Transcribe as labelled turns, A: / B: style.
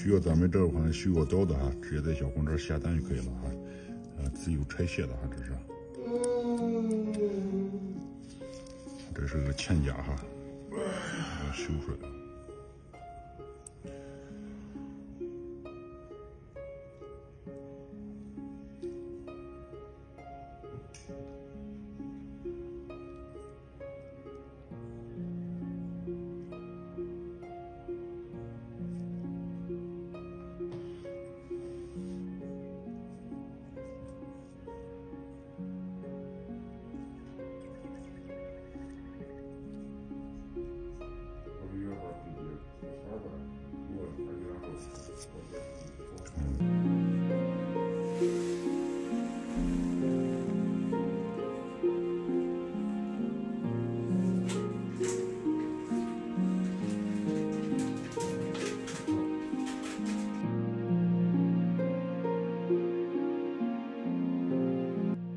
A: 需要咱们这款修过刀的哈，直接在小红这下单就可以了哈。自由拆卸的哈，这是。这是个嵌甲哈，修出来。